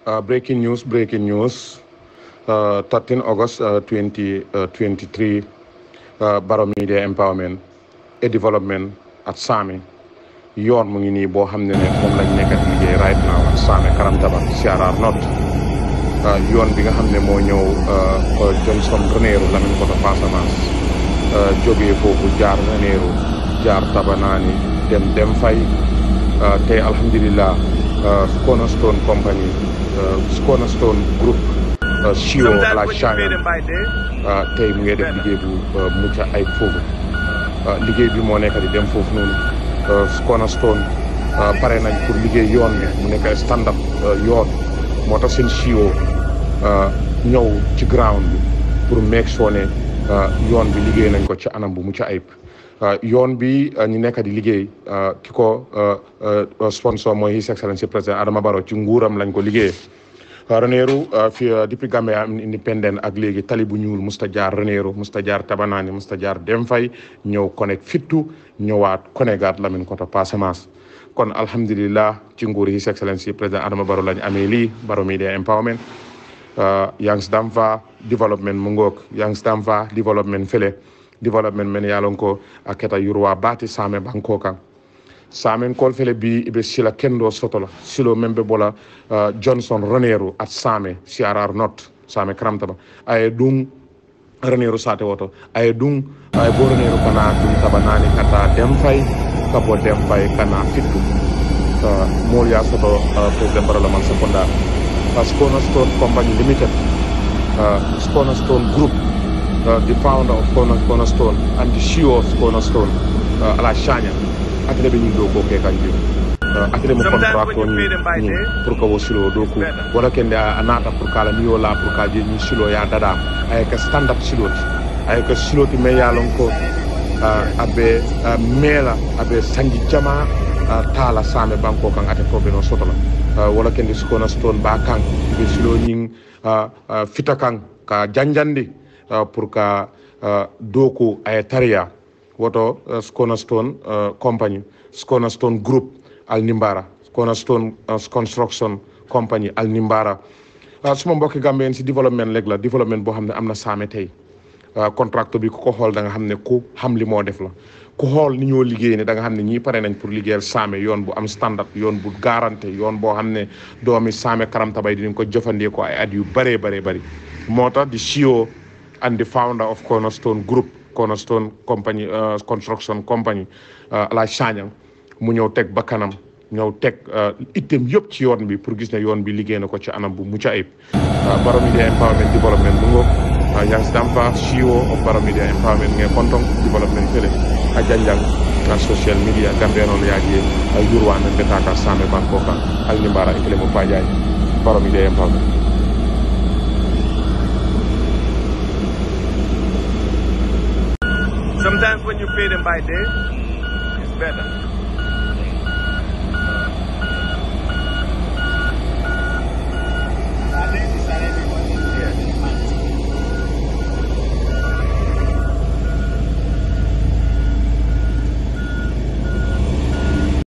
Breaking news. 13 August 2023. Barrow Media Empowerment et Development at Sami. yoon mu ngi nii boo xam ne moom lañ nekk di liggéey right now at Sami Karantaba CRR North. yoon bi nga xam ne moo ñëw Johnson Ranérou Lamine Koto Passamance. jógee foofu jaar Ranérou jaar Tabanani dem fay tey alhamdulillah Cornerstone company Cornerstone group CEO ala Jagne tey mu ngi def liggéey bu mucc ayib foofu liggéey bi moo nekk di dem foofu noonu Cornerstone pare nañ pour liggéey yoon bi mu nekk standard yoon moo tax seen CEO ñëw ci ground bi pour make sure ne yoon bi liggéey nañ ko ci anam bu mucc ayib yoon bi ñu nekk di liggéey ki ko sponsor mooy His Excellency président Adama Barrow ci nguuram lañ ko liggéeyee Ranérou fi depuis Gambia am independent ak léegi tali bu ñuul musta jaar Ranérou musta jaar Tabanani musta jaar Demfay ñëw connect fittu ñëwaat connectaat Lamine Koto Passamance kon alhamdulillah ci nguur His Excellency président Adama Barrow lañ amee lii Barrow Media Empowerment yangs damfa development mu ngoog yangs damfa development fele development men yalon ko aketa yurwa bati Same banko kan Same kol fele bi ibe sila kendo sotola silo membe bola Johnson Ranérou at Same CRR North Same Karamtaba ay dum Ranérou sate woto ay dum ay bo Ranérou kana dum tabanani kata Demfay kabo Demfay kana fittu mol ya soto president Barrow man seconda Cornerstone Company Limited Cornerstone Group the founder of Cornerstone and the CEO of Cornerstone ala Jagne akile be ñindo ko ke kanji akile mo contract ni pour ko silo do ko wala kende anata pour kala mi wala pour ka je ni silo ya dada ay ka stand up siloti me ya lon ko abe mela abe sangi jama tala Same banko kan ate ko be no sotola wala kende Cornerstone ba kan be silo ñing fita kan ka janjandi pour ka doko ay tariya woto Cornerstone company Cornerstone group al Nimbara Cornerstone construction company al Nimbara suma mbokki Gambien si development leg la development boo xam ne am na Same tey contract bi ku ko xool da nga xam ne ku xam li moo def la ku xool ni ñoo liggéey ne da nga xam ne ñii pare nañ pour liggéeyal Same yoon bu am standard yoon bu garanté yoon boo xam ne doomi Same Karantaba dinañ ko jëfandikoo ay at yu bëree bëri moo tax di CEO and the founder of Cornerstone Group Cornerstone company construction company la Jagne mu ñëw teg bakkanam ñëw teg itam yëpp ci yoon bi pour gis ne yoon bi liggéey na ko ci anam bu mucc ayib Barrow Media Empowerment Development mu ngoog yangs damfa CEO of Barrow Media Empowerment nge kontong development fele a janjang na social media Gambia non yaji yurwa men betaka Same banko kan al Nimbara ikele mo pajay Barrow Media Empowerment. Sometimes when you pay them by day, it's better.